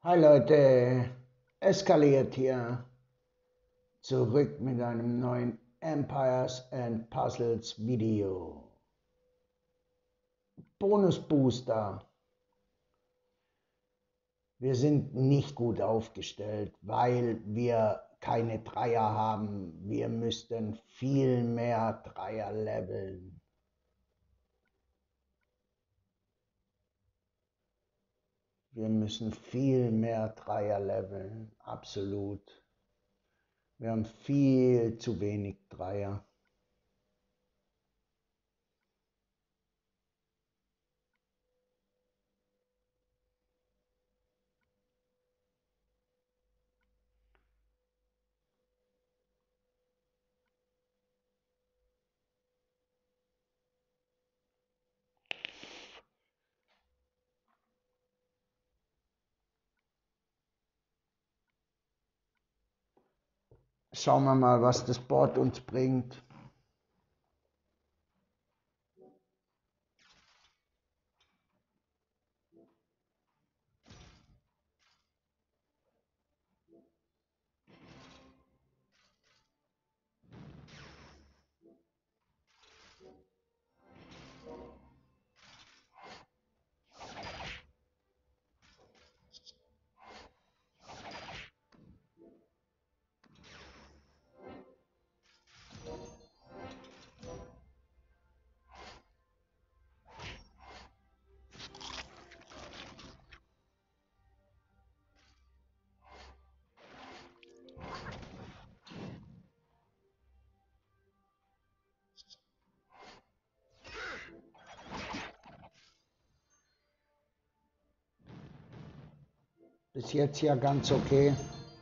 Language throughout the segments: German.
Hi Leute, eskaliert hier zurück mit einem neuen Empires and Puzzles Video. Bonus Booster. Wir sind nicht gut aufgestellt, weil wir keine Dreier haben. Wir müssten viel mehr Dreier leveln. Wir müssen viel mehr Dreier leveln, absolut. Wir haben viel zu wenig Dreier. Schauen wir mal, was das Board uns bringt. Bis jetzt ja ganz okay.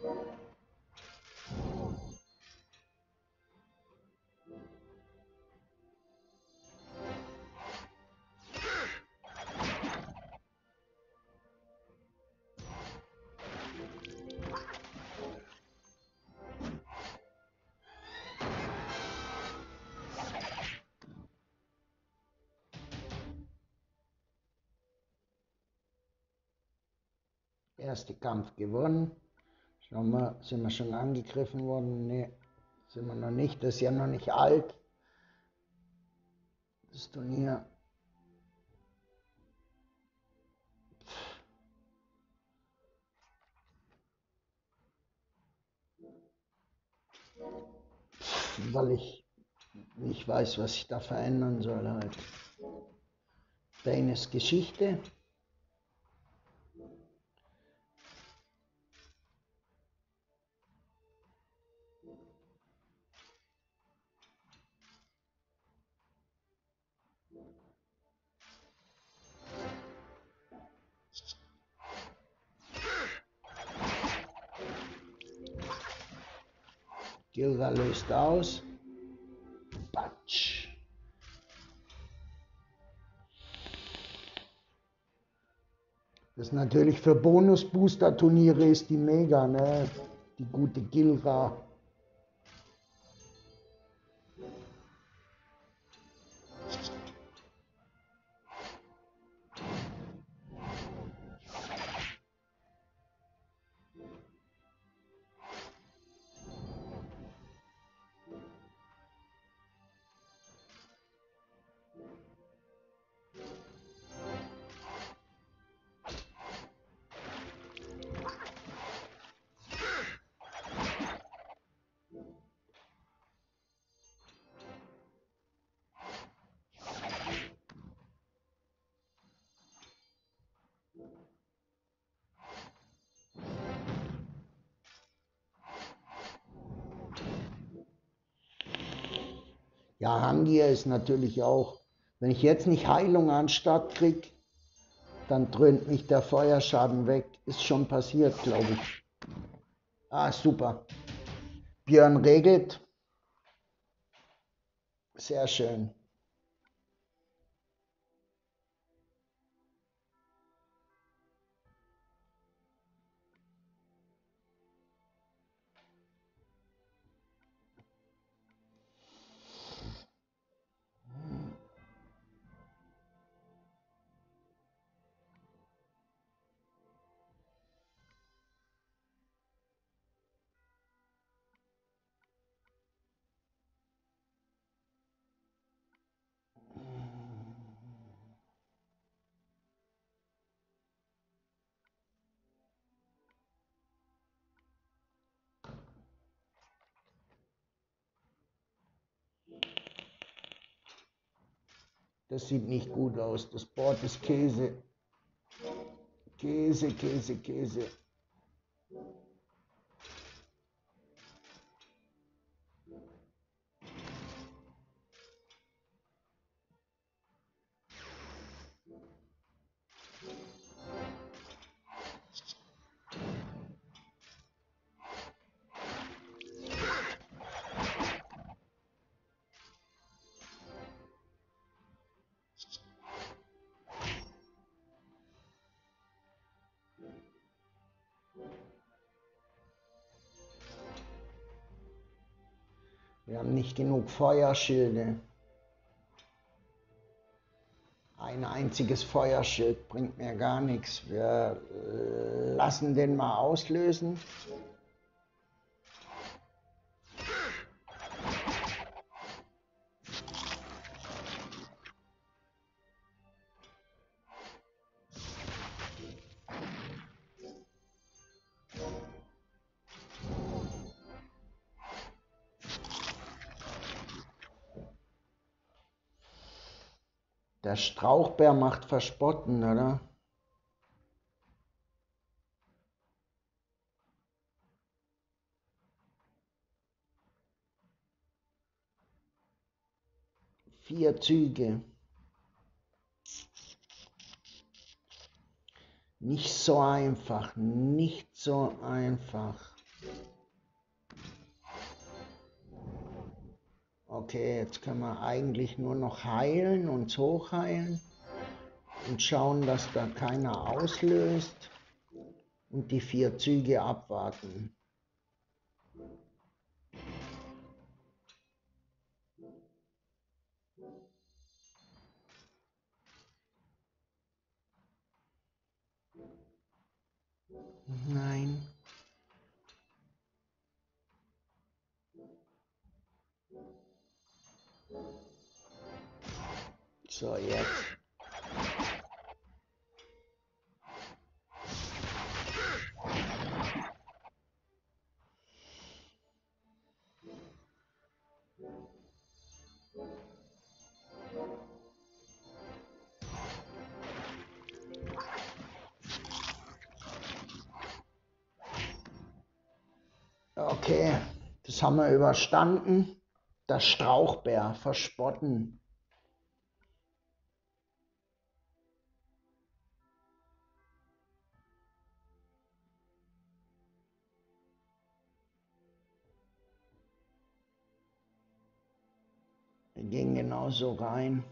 Erster Kampf gewonnen. Schauen wir, sind wir schon angegriffen worden? Ne, sind wir noch nicht. Das ist ja noch nicht alt, das Turnier. Weil ich nicht weiß, was ich da verändern soll halt. Danes Geschichte. Gilda löst aus. Batsch. Das ist natürlich für Bonus-Booster-Turniere ist die mega, ne? Die gute Gilda. Ja, Hangia ist natürlich auch, wenn ich jetzt nicht Heilung anstatt kriege, dann dröhnt mich der Feuerschaden weg. Ist schon passiert, glaube ich. Ah, super. Björn regelt. Sehr schön. Das sieht nicht gut aus. Das Board ist Käse. Käse, Käse, Käse. Wir haben nicht genug Feuerschilde. Ein einziges Feuerschild bringt mir gar nichts. Wir lassen den mal auslösen. Der Strauchbär macht Verspotten, oder? Vier Züge. Nicht so einfach, nicht so einfach. Okay, jetzt können wir eigentlich nur noch heilen, uns hochheilen und schauen, dass da keiner auslöst und die 4 Züge abwarten. Nein. So, jetzt. Okay, das haben wir überstanden. Der Strauchbär, verspotten. Wir gehen genauso rein.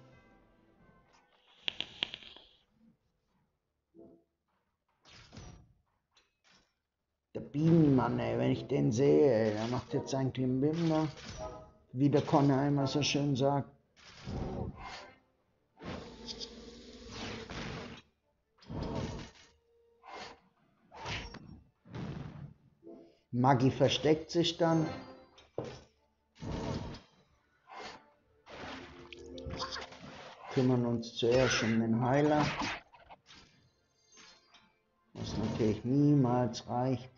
Der Bienenmann, ey, wenn ich den sehe, ey, der macht jetzt sein Klimbim, wie der Conner immer so schön sagt. Maggi versteckt sich dann. Kümmern uns zuerst um den Heiler, was natürlich niemals reicht.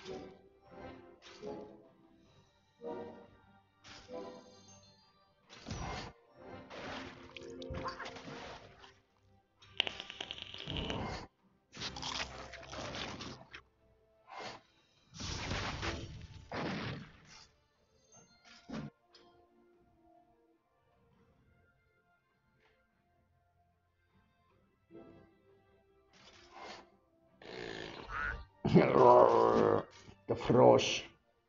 Der Frosch.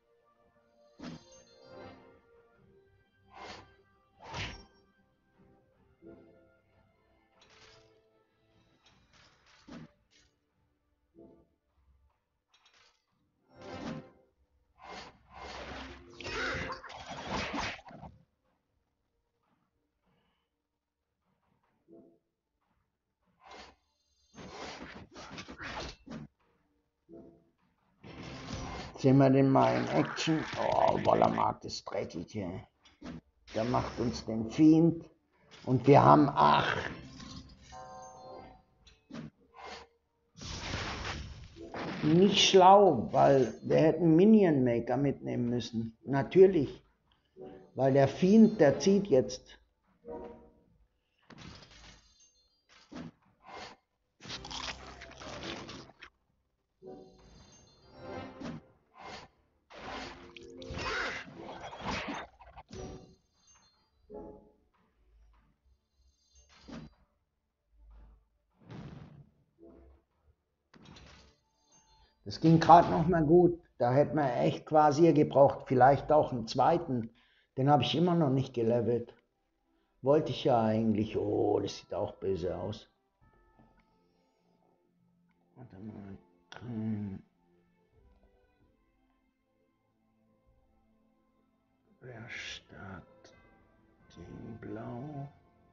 Sehen wir den mal in Action. Oh, Wollermarkt ist dreckig hier. Der macht uns den Fiend. Und wir haben 8. Nicht schlau, weil wir hätten Minion Maker mitnehmen müssen. Natürlich. Weil der Fiend, der zieht jetzt. Das ging gerade noch mal gut. Da hätte man echt quasi gebraucht. Vielleicht auch einen zweiten. Den habe ich immer noch nicht gelevelt. Wollte ich ja eigentlich. Oh, das sieht auch böse aus. Warte mal. Grün. Wer stark gegen Blau.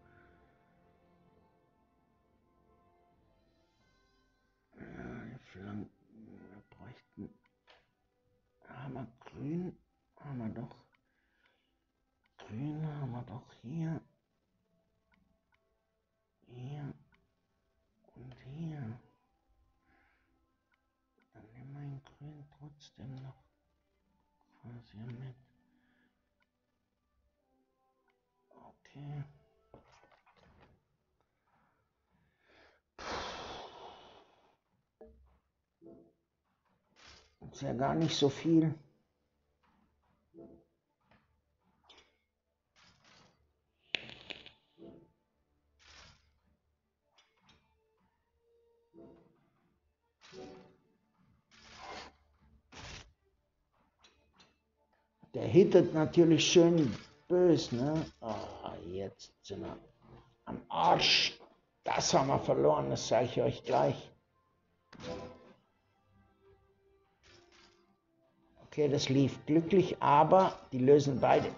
Ja, die Flanken. Wir bräuchten. Haben wir Grün? Haben wir doch. Grün haben wir doch hier. Hier. Und hier. Dann nehmen wir den Grün trotzdem noch quasi mit. Okay. Ist ja gar nicht so viel. Der hittet natürlich schön bös, ne? Ah, jetzt sind wir am Arsch. Das haben wir verloren, das sage ich euch gleich. Okay, das lief glücklich, aber die lösen beide.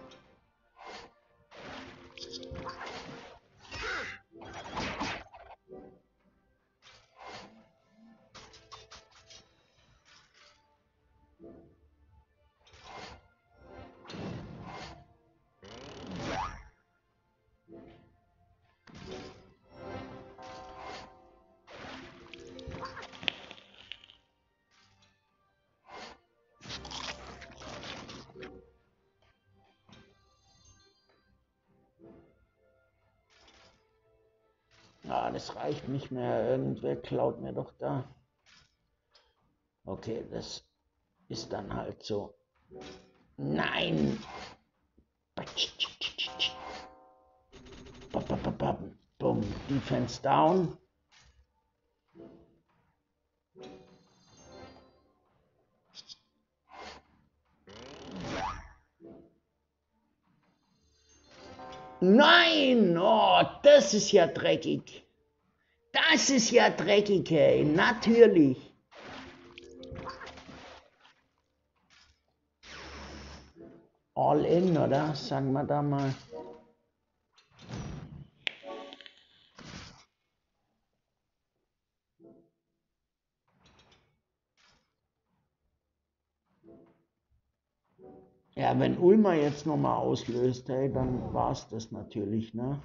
Ah, das reicht nicht mehr. Irgendwer klaut mir doch da. Okay, das ist dann halt so. Nein! Boom, Defense down. Nein! Oh, das ist ja dreckig. Das ist ja dreckig, hey. Natürlich. All in, oder? Sagen wir da mal. Ja, wenn Ulmer jetzt nochmal auslöst, hey, dann war es das natürlich, ne?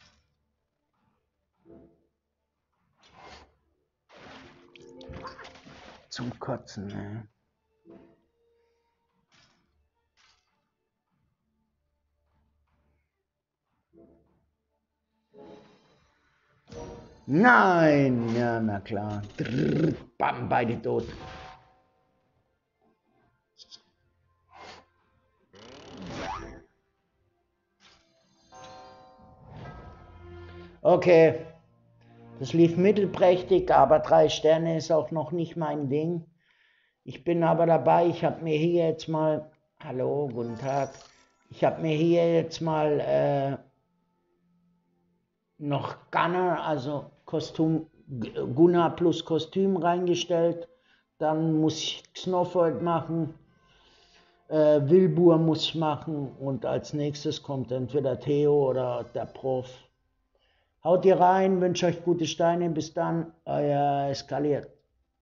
Zum Kotzen, ne? Nein, ja, na klar. Drrr, bam, beide tot. Okay, das lief mittelprächtig, aber 3 Sterne ist auch noch nicht mein Ding. Ich bin aber dabei, ich habe mir hier jetzt mal, hallo, guten Tag, ich habe mir hier jetzt mal noch Gunner, also Kostüm, Gunnar plus Kostüm reingestellt. Dann muss ich Xenofold machen, Wilbur muss ich machen und als nächstes kommt entweder Theo oder der Prof. Haut ihr rein, wünsche euch gute Steine, bis dann, euer Eskaliert.